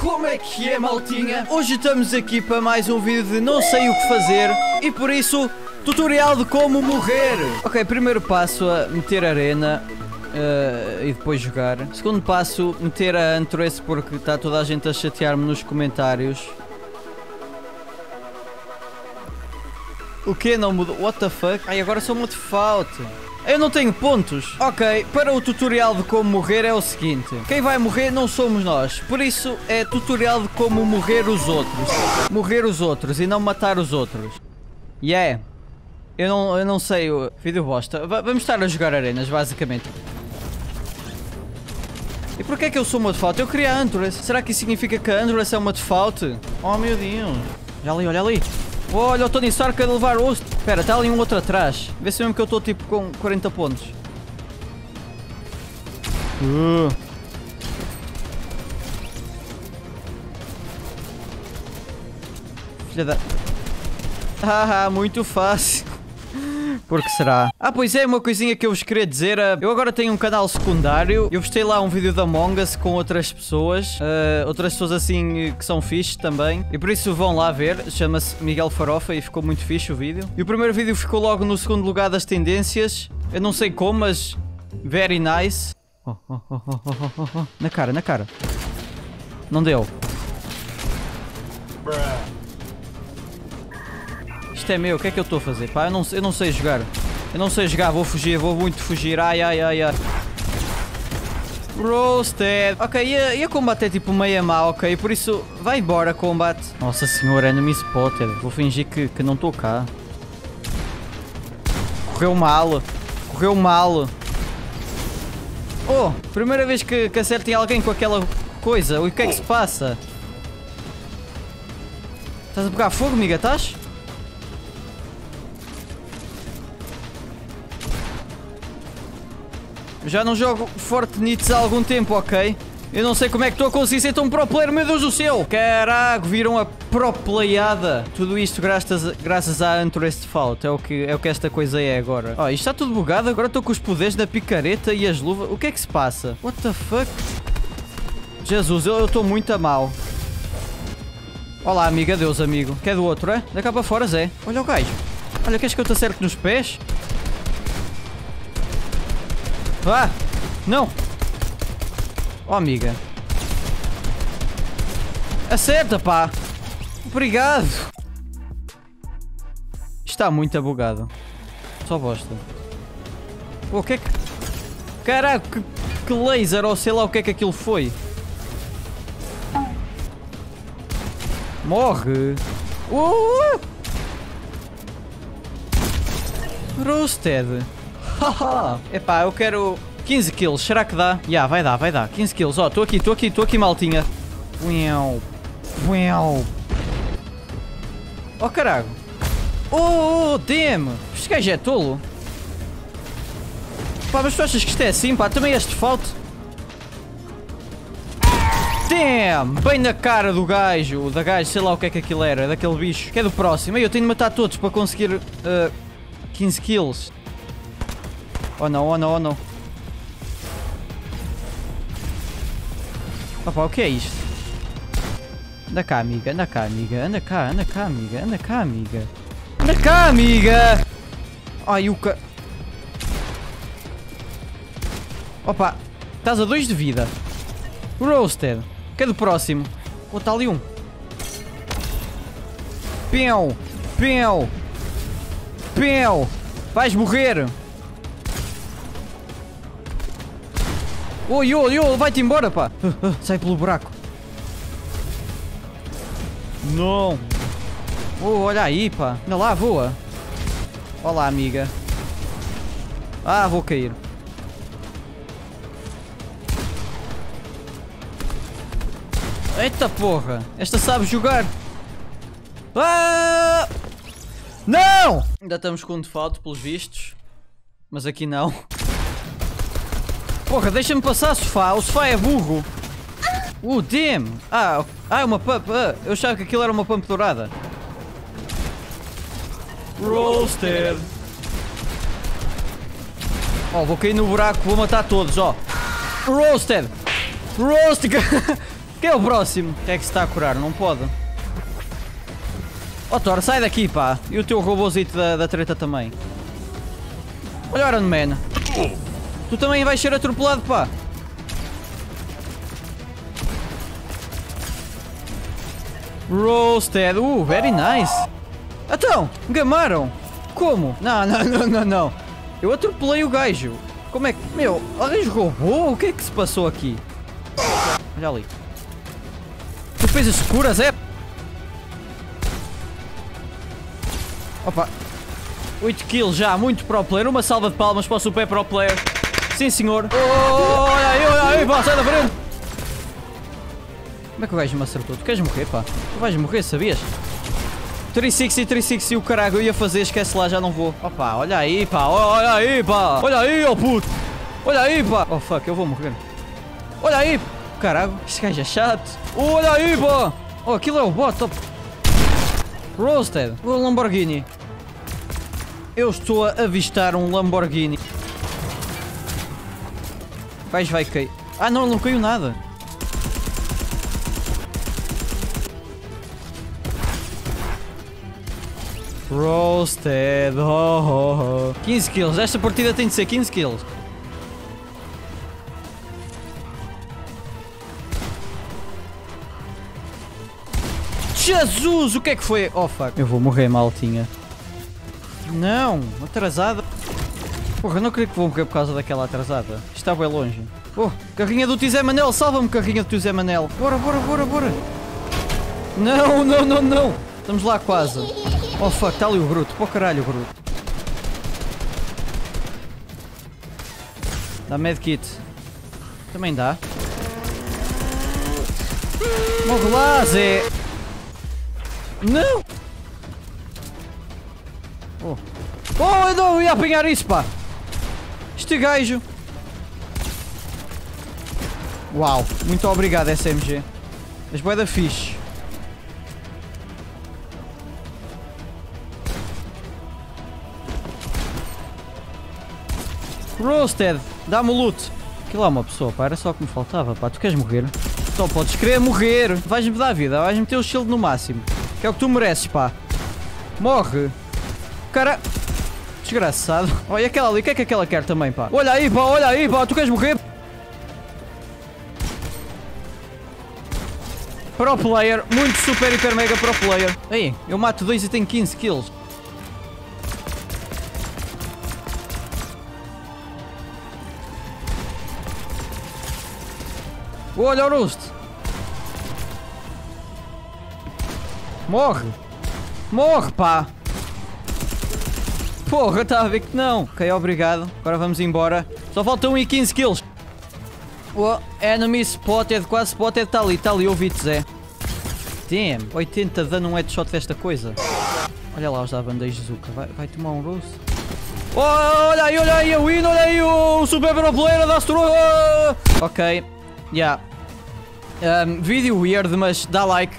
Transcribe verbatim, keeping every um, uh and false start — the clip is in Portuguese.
Como é que é, maltinha? Hoje estamos aqui para mais um vídeo de não sei o que fazer e por isso, tutorial de como morrer. Ok, primeiro passo a meter arena uh, e depois jogar. Segundo passo, meter a Huntress porque está toda a gente a chatear-me nos comentários. O que não mudou? What the fuck? Ai, agora sou muito default. Eu não tenho pontos. Ok, para o tutorial de como morrer é o seguinte. Quem vai morrer não somos nós. Por isso é tutorial de como morrer os outros. Morrer os outros e não matar os outros. Yeah. Eu não, eu não sei o vídeo bosta. V vamos estar a jogar arenas, basicamente. E porquê é que eu sou uma default? Eu queria a Huntress. Será que isso significa que a Huntress é uma default? Oh meu Deus. Já ali, olha ali. Olha o Tony Stark a levar o osso. Espera, está ali um outro atrás. Vê se mesmo que eu estou tipo com quarenta pontos. Uh. Filha da... Ah, muito fácil. Por que será? Ah, pois é, uma coisinha que eu vos queria dizer. Eu agora tenho um canal secundário. Eu postei lá um vídeo da Among Us com outras pessoas. Uh, outras pessoas assim que são fixe também. E por isso vão lá ver. Chama-se Miguel Farofa e ficou muito fixe o vídeo. E o primeiro vídeo ficou logo no segundo lugar das tendências. Eu não sei como, mas... Very nice. Oh, oh, oh, oh, oh, oh, oh. Na cara, na cara. Não deu. Isto é meu, o que é que eu estou a fazer? Pá, eu não, eu não sei jogar. Eu não sei jogar, vou fugir, vou muito fugir. Ai, ai, ai, ai. Roasted. Ok, e a, e a combate é tipo meia má, ok? Por isso, vai embora combate. Nossa senhora, enemy spotted. Vou fingir que, que não estou cá. Correu mal. Correu mal. Oh, primeira vez que, que acertem alguém com aquela coisa. O que é que se passa? Estás a pegar fogo, amiga? Estás? Já não jogo Fortnite há algum tempo, ok? Eu não sei como é que estou a conseguir ser tão pro player, meu Deus do céu! Caraca, viram a pro playada? Tudo isto graças, graças à Huntress Default, é o, que, é o que esta coisa é agora. Oh, isto está tudo bugado, agora estou com os poderes da picareta e as luvas. O que é que se passa? What the fuck? Jesus, eu estou muito a mal. Olá, amiga, adeus, amigo. Quer do outro, é? Da cá para fora, Zé. Olha o gajo. Olha, queres que eu te acerte nos pés? Ah! Não! Oh, amiga. Acerta, pá! Obrigado! Está muito abugado. Só bosta. Oh, o que é que... Caraca, que, que laser ou sei lá o que é que aquilo foi. Morre! Uh! Roasted! Haha! Epá, eu quero quinze kills, será que dá? Já, yeah, vai dar, vai dar, quinze kills, ó, oh, estou aqui, estou aqui, estou aqui, maltinha. Uau, uau. Oh, caralho. Oh, damn, este gajo é tolo. Pá, mas tu achas que isto é assim, pá, também este falta. Damn, bem na cara do gajo, da gajo, sei lá o que é que aquilo era, daquele bicho, que é do próximo. Aí eu tenho de matar todos para conseguir uh, quinze kills. Oh não, oh não, oh não. Opa, o que é isto? Anda cá, amiga, anda cá, amiga, anda cá, anda cá, amiga, anda cá, amiga. Anda cá, amiga! Ai, o ca... Opa, estás a dois de vida. Roasted. Que é do próximo? Oh, está ali um. Pão, pão, pão. Vais morrer. Oi, oi, oi, vai-te embora, pá. Uh, uh, sai pelo buraco. Não. Oh, olha aí, pá. Anda lá, voa. Olá, amiga. Ah, vou cair. Eita porra. Esta sabe jogar. Ah! Não! Ainda estamos com um default, pelos vistos. Mas aqui não. Porra, deixa-me passar, sofá. O sofá é burro. Uh, damn. Ah, ah, é uma pump. Ah, eu achava que aquilo era uma pump dourada. Roasted. Oh, vou cair no buraco. Vou matar todos, ó. Oh. Roasted. Roasted. Quem é o próximo? Quem é que se está a curar? Não pode. Ó, Thor, sai daqui, pá. E o teu robôzito da, da treta também. Olha o Iron Man. Tu também vais ser atropelado, pá. Roasted. Uh, very nice. Então, gamaram. Como? Não, não, não, não, não. Eu atropelei o gajo. Como é que... Meu, o gajo roubou? O que é que se passou aqui? Olha ali. Tu fez as curas, é? Opa. oito kills já, muito pro player. Uma salva de palmas para o super pro player. Sim, senhor. Oh, olha aí, olha aí, pá, sai da frente. Como é que o gajo me acertou? Tu queres morrer, pá? Tu vais morrer, sabias? trezentos e sessenta, trezentos e sessenta, o caralho, eu ia fazer, esquece lá, já não vou. Opa, olha aí, pá, olha aí, pá. Olha aí, ó puto. Olha aí, pá. Oh, fuck, eu vou morrer. Olha aí. Caralho, este gajo é chato. Olha aí, pá. Oh, aquilo é o bot. Roasted. O Lamborghini. Eu estou a avistar um Lamborghini. O gajo vai cair. Ah, não, não caiu nada. Roasted. Oh, oh, oh. quinze kills. Esta partida tem de ser quinze kills. Jesus, o que é que foi? Oh, fuck. Eu vou morrer, maltinha. Não, atrasada. Porra, eu não creio que vou morrer por causa daquela atrasada. Está bem longe. Oh, carrinha do tio Zé Manel, salva-me, carrinha do tio Zé Manel. Bora, bora, bora, bora. Não, não, não, não. Estamos lá quase. Oh, fuck, está ali o Bruto. Pô, caralho, o Bruto. Dá medkit. Também dá. Morre lá, Zé. Não! Oh, oh eu não ia apanhar isso, pá! Este gajo! Uau! Muito obrigado, S M G. Mas bué da fixe. Roasted! Dá-me o loot! Aquilo lá uma pessoa, pá. Era só o que me faltava, pá. Tu queres morrer? Só podes querer morrer! Vais-me dar vida, vais meter o shield no máximo. Que é o que tu mereces, pá. Morre. Cara. Desgraçado. Olha aquela ali. O que é que aquela quer também, pá? Olha aí, pá. Olha aí, pá. Tu queres morrer? Pro player. Muito super, hiper, mega pro player. Aí, eu mato dois e tenho quinze kills. Olha o roast. Morre! Morre, pá! Porra, estava a ver que não. Ok, obrigado. Agora vamos embora. Só faltam um e quinze kills. Oh, enemy spotted, quase spotted. Está ali, está ali, ouvi-te, Zé. Damn, oitenta de dano um headshot desta coisa. Olha lá os da bandeja Zuka. Vai, vai tomar um roast. Oh, olha aí, olha aí, a win, olha aí o super pro player da Astro. Ok, yeah. Um, vídeo weird, mas dá like.